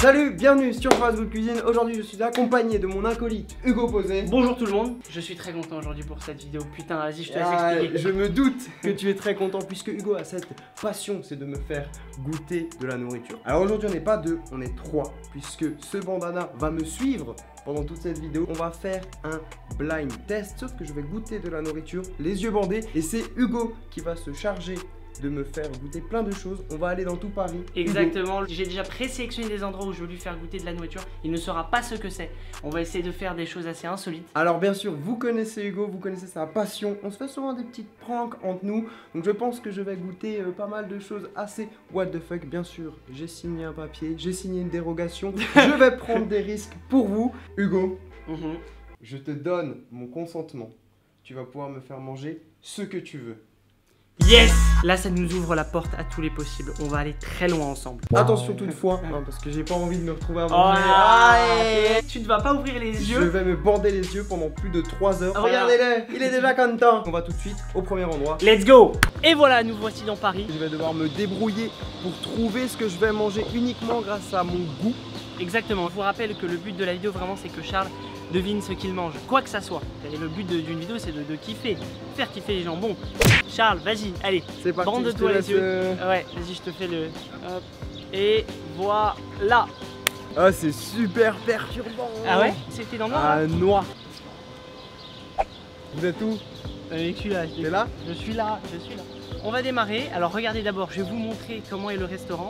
Salut, bienvenue sur Fast Food Cuisine. Aujourd'hui je suis accompagné de mon acolyte Hugo Posé. Bonjour tout le monde, je suis très content aujourd'hui pour cette vidéo. Putain, vas-y, je te laisse expliquer. Je me doute que tu es très content puisque Hugo a cette passion, c'est de me faire goûter de la nourriture. Alors aujourd'hui on n'est pas deux, on est trois, puisque ce bandana va me suivre pendant toute cette vidéo. On va faire un blind test, sauf que je vais goûter de la nourriture, les yeux bandés, et c'est Hugo qui va se charger de me faire goûter plein de choses. On va aller dans tout Paris. Exactement, j'ai déjà présélectionné des endroits où je veux lui faire goûter de la nourriture. Il ne saura pas ce que c'est. On va essayer de faire des choses assez insolites. Alors bien sûr, vous connaissez Hugo, vous connaissez sa passion. On se fait souvent des petites pranks entre nous. Donc je pense que je vais goûter pas mal de choses assez what the fuck. Bien sûr, j'ai signé un papier, j'ai signé une dérogation. Je vais prendre des risques pour vous. Hugo, je te donne mon consentement. Tu vas pouvoir me faire manger ce que tu veux. Yes! Là, ça nous ouvre la porte à tous les possibles. On va aller très loin ensemble. Attention toutefois, parce que j'ai pas envie de me retrouver à manger. Tu ne vas pas ouvrir les yeux. Je vais me bander les yeux pendant plus de 3 heures. Regardez-le, il est déjà content. On va tout de suite au premier endroit. Let's go! Et voilà, nous voici dans Paris. Je vais devoir me débrouiller pour trouver ce que je vais manger uniquement grâce à mon goût. Exactement, je vous rappelle que le but de la vidéo vraiment c'est que Charles devine ce qu'il mange, quoi que ça soit. Et le but d'une vidéo c'est de kiffer, faire kiffer les gens. Bon, Charles, vas-y, allez, c'est parti, bande-toi les yeux. Ouais, vas-y, je te fais le... Hop, et voilà. Ah, c'est super perturbant. Ah ouais? C'était dans le noir? Ah, noir. Vous êtes où? Je suis là. T'es là? Je suis là, je suis là. On va démarrer, alors regardez d'abord, je vais vous montrer comment est le restaurant.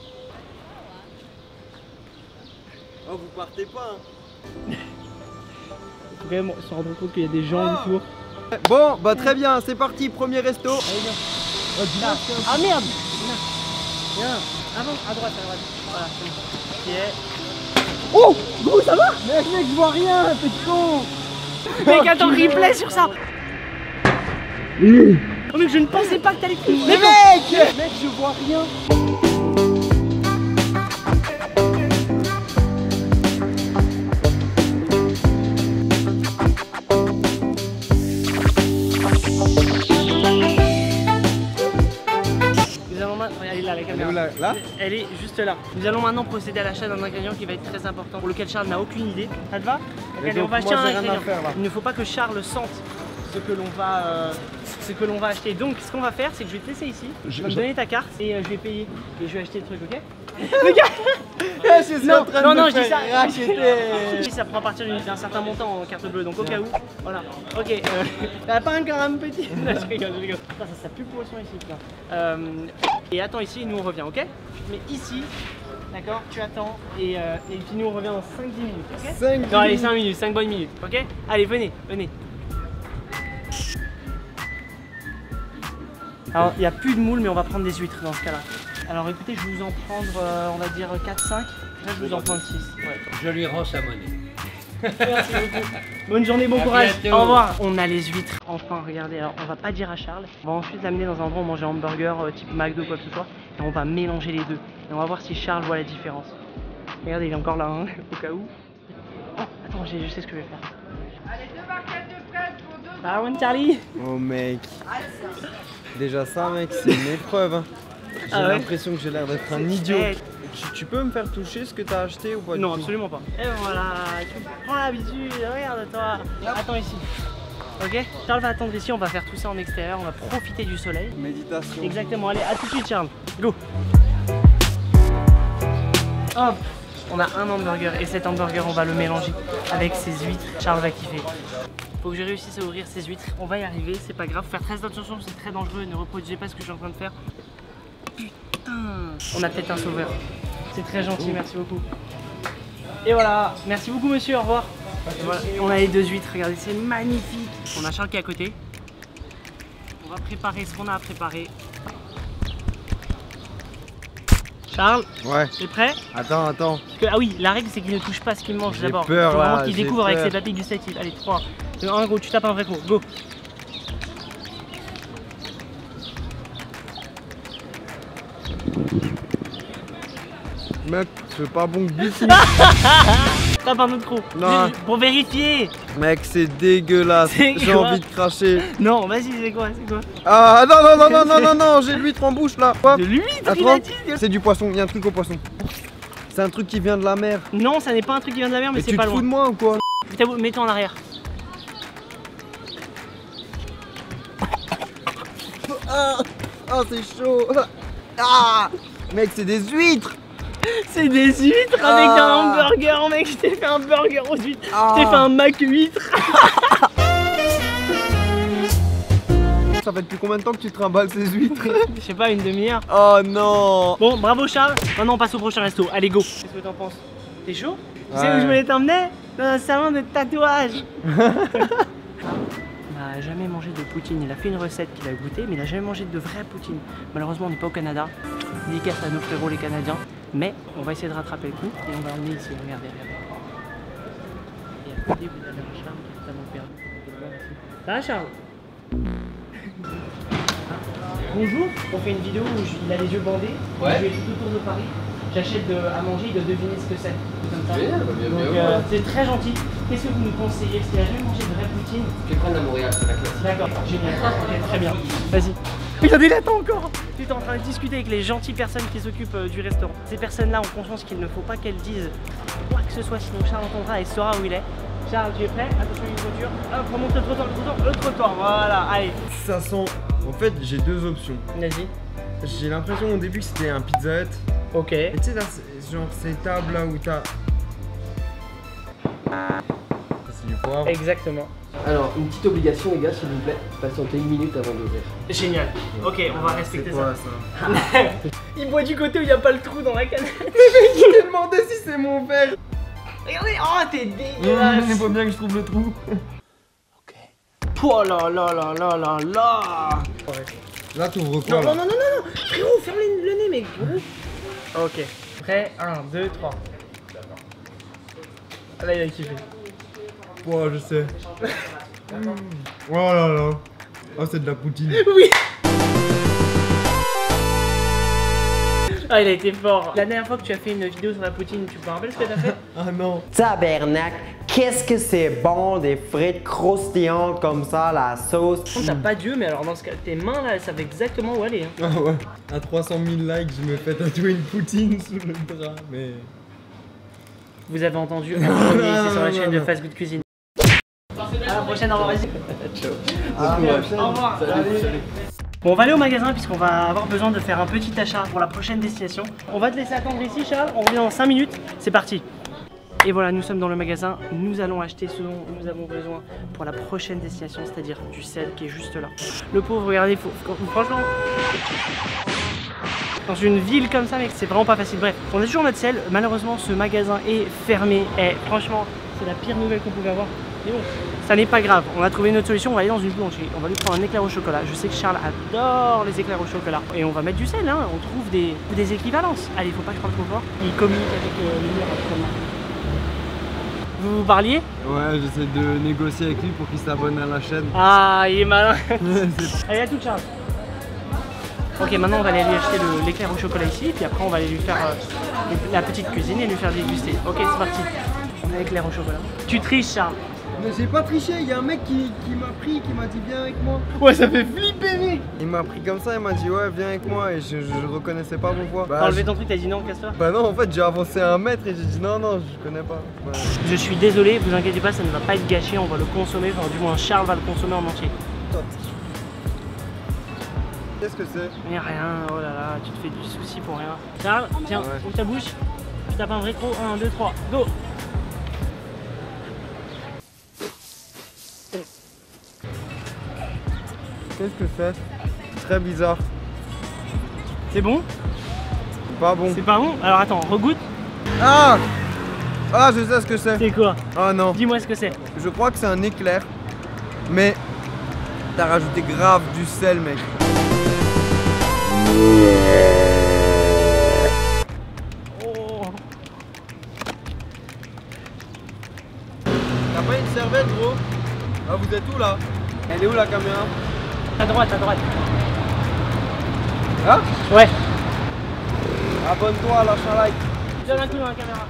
Oh, vous partez pas hein. Faut quand même se rendre compte qu'il y a des gens autour. Bon, bah très bien, c'est parti, premier resto. Allez, viens. Ah merde! Viens. Ah non, à droite, Voilà, c'est bon. Ok. Oh! Gros, ça va? Mec, je vois rien, t'es con. Mec, attends, replay sur ça. Oh mec, je ne pensais pas que t'allais... Mais mec, je vois rien. Là elle est juste là. Nous allons maintenant procéder à l'achat d'un ingrédient qui va être très important, pour lequel Charles n'a aucune idée. Ça te va? Allez, on va acheter un ingrédient. Il ne faut pas que Charles sente ce que l'on va acheter. Donc ce qu'on va faire, c'est que je vais te laisser ici. Je vais me donner ta carte et je vais payer. Et je vais acheter le truc, ok? Non, je dis ça. Ça prend à partir d'un certain montant en carte bleue, donc au cas où. Voilà. Ok. T'as pas encore un petit. Non, je rigole. Ça pue poisson ici, putain. Et attends ici, nous on revient, ok? Mais ici, d'accord, tu attends et puis nous on revient dans 5-10 minutes, ok? 5 non, allez, 5 minutes, 5 bonnes minutes, ok? Allez, venez. Alors, il n'y a plus de moules, mais on va prendre des huîtres dans ce cas-là. Alors écoutez, je vais vous en prendre, on va dire 4-5. Là, je vais vous en prendre 6. Ouais. Je lui rends sa monnaie. Merci beaucoup. Bonne journée, bon courage. Au revoir. On a les huîtres. Enfin, regardez, alors on va pas dire à Charles. On va ensuite l'amener dans un endroit où on mange un hamburger type McDo ou quoi que ce soit. Et on va mélanger les deux. Et on va voir si Charles voit la différence. Regardez, il est encore là, hein, au cas où. Oh, attends, je sais ce que je vais faire. Allez, 2 barquettes de fraises pour 2. Ah, one Charlie. Oh mec. Déjà ça mec, c'est une épreuve hein. J'ai l'impression que j'ai l'air d'être un idiot. Tu peux me faire toucher ce que t'as acheté ou pas? Non, absolument pas. Et voilà, tu prends l'habitude, regarde-toi. Attends ici. Ok? Charles va attendre ici, on va faire tout ça en extérieur, on va profiter du soleil. Méditation. Exactement, allez, à tout de suite Charles. Go! Hop! On a un hamburger et cet hamburger on va le mélanger avec ses huîtres. Charles va kiffer. Faut que je réussisse à ouvrir ces huîtres. On va y arriver, c'est pas grave. Faut faire très attention, c'est très dangereux. Ne reproduisez pas ce que je suis en train de faire. Putain! On a peut-être un sauveur. C'est très gentil, merci beaucoup. Et voilà, merci beaucoup monsieur, au revoir. Voilà. On a les deux huîtres, regardez, c'est magnifique. On a Charles qui est à côté. On va préparer ce qu'on a à préparer. Charles, ouais. t'es prêt? Attends. Ah oui, la règle c'est qu'il ne touche pas ce qu'il mange d'abord. J'ai peur là. Faut qu'il découvre avec ses papilles gustatives. Allez, 3, 2, 1, gros, tu tapes un vrai coup. Go! Mec, c'est pas bon du tout. Tape un autre coup. Non. Pour vérifier. Mec, c'est dégueulasse. J'ai envie de cracher. Non, vas-y, c'est quoi? Ah non, j'ai de l'huître en bouche là. De l'huître? Attends, c'est du poisson, il y a un truc au poisson. C'est un truc qui vient de la mer. Non, ça n'est pas un truc qui vient de la mer, mais c'est pas Tu te loin. fous de moi ou quoi? Mets-toi en arrière. Ah, c'est chaud. Ah, mec, c'est des huîtres. C'est des huîtres avec un hamburger, mec. Je t'ai fait un burger aux huîtres. Je t'ai fait un Mac huître. Ça fait depuis combien de temps que tu trimbales ces huîtres? Je sais pas, une demi-heure. Oh non. Bon, bravo Charles. Maintenant on passe au prochain resto. Allez, go. Qu'est-ce que t'en penses? T'es chaud? Tu sais où je voulais t'emmener? Dans un salon de tatouage. Il n'a jamais mangé de poutine. Il a fait une recette qu'il a goûtée, mais il n'a jamais mangé de vraie poutine. Malheureusement, on n'est pas au Canada. Dédicace à nos frérots les Canadiens. Mais on va essayer de rattraper le coup et on va emmener ici. Regardez, regardez. Et à côté, vous avez un Charles qui est totalement perdu. Ça va, Charles? Bonjour, on fait une vidéo où il a les yeux bandés. Je vais tout autour de Paris. J'achète à manger, il doit deviner ce que c'est. Comme ça. Donc c'est très gentil. Qu'est-ce que vous nous conseillez? Parce qu'il a jamais mangé de vraie poutine. Je vais prendre la Montréal, c'est la classe. D'accord, génial. Ok, très bien. Vas-y. Regardez, il attend encore. Tu es en train de discuter avec les gentilles personnes qui s'occupent du restaurant. Ces personnes-là ont conscience qu'il ne faut pas qu'elles disent quoi que ce soit, sinon Charles entendra et saura où il est. Charles, tu es prêt? Attention à une voiture. Hop, remonte le trottoir, voilà, allez. Ça sent. En fait, j'ai deux options. Vas-y. J'ai l'impression au début que c'était un Pizza Hut. Ok. Et tu sais, là, genre ces tables là où t'as. C'est du poivre. Exactement. Alors, une petite obligation, les gars, s'il vous plaît. Patientez 1 minute avant d'ouvrir. Génial. Ok, on va respecter C'est quoi ça. ça? Il boit du côté où il n'y a pas le trou dans la canette. Je t'ai demandé si c'est mon verre. Regardez, oh t'es dégueulasse. Il faut bien que je trouve le trou. Oh là là là là là là. Là, t'ouvres quoi Non, là? non, non, non, non, non. Frérot, ferme le nez, mec. Ok. Prêt, 1, 2, 3. Là, il a kiffé. Ouais, je sais. Oh là là. Oh, c'est de la poutine. Oui. Ah, il a été fort. La dernière fois que tu as fait une vidéo sur la poutine, tu te rappelles ce que t'as fait? Ah non. Tabernacle, qu'est-ce que c'est bon des frites croustillantes comme ça, la sauce. T'as pas Dieu, mais alors dans ce cas, tes mains là, elles savent exactement où aller. Hein. Ah ouais. À 300 000 likes, je me fais tatouer une poutine sous le bras, mais. Vous avez entendu, un premier, c'est sur la chaîne de Fast Good Cuisine. À la prochaine, au revoir, vas-y. Au revoir. Salut. Bon, on va aller au magasin puisqu'on va avoir besoin de faire un petit achat pour la prochaine destination. On va te laisser attendre ici, Charles. On revient dans 5 minutes. C'est parti. Et voilà, nous sommes dans le magasin. Nous allons acheter ce dont nous avons besoin pour la prochaine destination, c'est-à-dire du sel qui est juste là. Le pauvre, regardez, franchement, dans une ville comme ça, mec, c'est vraiment pas facile. Bref, on a toujours notre sel. Malheureusement, ce magasin est fermé. Et franchement, c'est la pire nouvelle qu'on pouvait avoir. Mais bon, ça n'est pas grave. On a trouvé une autre solution. On va aller dans une boulangerie. On va lui prendre un éclair au chocolat. Je sais que Charles adore les éclairs au chocolat. Et on va mettre du sel, hein. On trouve des équivalences. Allez, faut pas que je parle trop fort. Il communique avec le mur actuellement. Vous parliez? Ouais, j'essaie de négocier avec lui pour qu'il s'abonne à la chaîne. Ah, il est malin. Allez, à tout, Charles. Ok, maintenant on va aller lui acheter l'éclair au chocolat ici. Puis après, on va aller lui faire la petite cuisine et lui faire déguster. Ok, c'est parti. On a l'éclair au chocolat. Tu triches, Charles. Mais j'ai pas triché, il y a un mec qui m'a pris, qui m'a dit viens avec moi. Ouais, ça fait flipper, mec. Il m'a pris comme ça, il m'a dit ouais viens avec moi et je reconnaissais pas mon voix. T'as enlevé ton truc, t'as dit non, casse-toi. Bah non, en fait j'ai avancé 1 mètre et j'ai dit non, je connais pas. Ouais. Je suis désolé, vous inquiétez pas, ça ne va pas être gâché, on va le consommer, enfin du moins Charles va le consommer en entier. Qu'est-ce que c'est? Mais rien, oh là là, tu te fais du souci pour rien. Charles, tiens, Ouais. ouvre ta bouche, tu tapes un rétro, 1, 2, 3, go. Qu'est-ce que c'est? Très bizarre. C'est bon? Pas bon. C'est pas bon? Alors attends, regoute. Ah! Ah, je sais ce que c'est. C'est quoi? Ah non. Dis-moi ce que c'est. Je crois que c'est un éclair. Mais t'as rajouté grave du sel, mec. Oh. T'as pas une serviette, gros? Ah, vous êtes où là? Elle est où la caméra? À droite, à droite. Ah? Ouais. Abonne-toi, lâche un like. Donne un coup dans la caméra.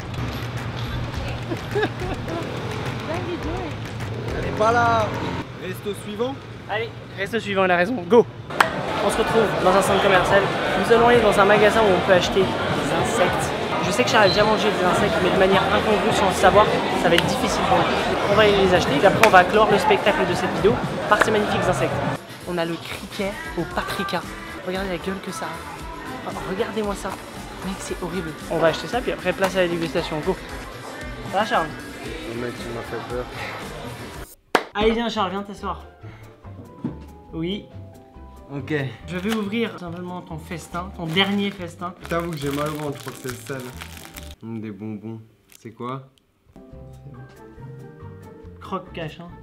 Elle est pas là. Resto suivant. Allez, reste suivant, il a raison, go. On se retrouve dans un centre commercial. Nous allons aller dans un magasin où on peut acheter des insectes. Je sais que Charles a déjà mangé des insectes, mais de manière incongrue sans le savoir, ça va être difficile pour lui. On va aller les acheter et après on va clore le spectacle de cette vidéo par ces magnifiques insectes. On a le criquet au paprika. Regardez la gueule que ça a. Oh, regardez-moi ça. Mec, c'est horrible. On va acheter ça, puis après place à la dégustation. Go. Ça va, Charles? Oh mec, tu m'as fait peur. Allez, viens, Charles, viens t'asseoir. Oui. Ok. Je vais ouvrir simplement ton festin, ton dernier festin. Je t'avoue que j'ai mal au ventre, je crois que c'est le sel. Des bonbons. C'est quoi? Croque-cache, hein.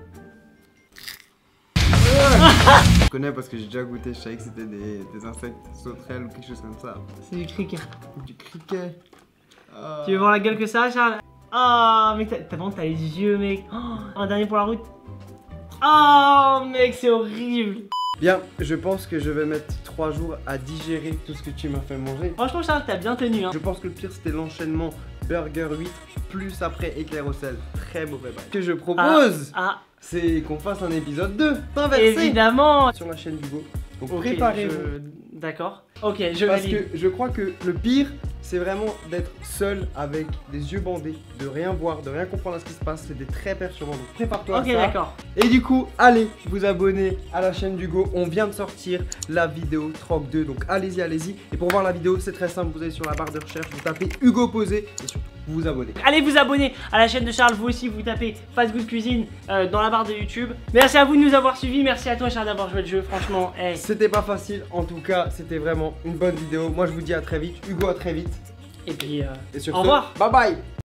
Je connais parce que j'ai déjà goûté, je savais que c'était des insectes sauterelles ou quelque chose comme ça. C'est du criquet. Du criquet. Tu veux voir la gueule que ça a, Charles? Ah, mec, t'as les yeux, mec. Oh, un dernier pour la route. Oh, mec, c'est horrible. Bien, je pense que je vais mettre 3 jours à digérer tout ce que tu m'as fait manger. Franchement, Charles, t'as bien tenu, hein. Je pense que le pire c'était l'enchaînement burger 8 plus après éclair au sel. Très mauvais bail. Ce que je propose, c'est qu'on fasse un épisode 2 inversé. Évidemment. Sur la chaîne d'Hugo. Donc Ok, préparez-vous. D'accord. Ok, je Parce valide. que je crois que le pire, c'est vraiment d'être seul avec des yeux bandés, de rien voir, de rien comprendre à ce qui se passe. C'était très perturbant. Donc prépare-toi Ok, à ça. d'accord. Et du coup, allez vous abonner à la chaîne d'Hugo. On vient de sortir la vidéo Troc 2. Donc allez-y, allez-y. Et pour voir la vidéo, c'est très simple. Vous allez sur la barre de recherche, vous tapez Hugo Posé et surtout vous vous abonnez. Allez vous abonner à la chaîne de Charles, vous aussi vous tapez Fast Good Cuisine dans la barre de YouTube. Merci à vous de nous avoir suivis, merci à toi Charles d'avoir joué le jeu, franchement. Hey. C'était pas facile, en tout cas, c'était vraiment une bonne vidéo. Moi je vous dis à très vite, Hugo à très vite. Et puis Et sur au revoir. Bye bye.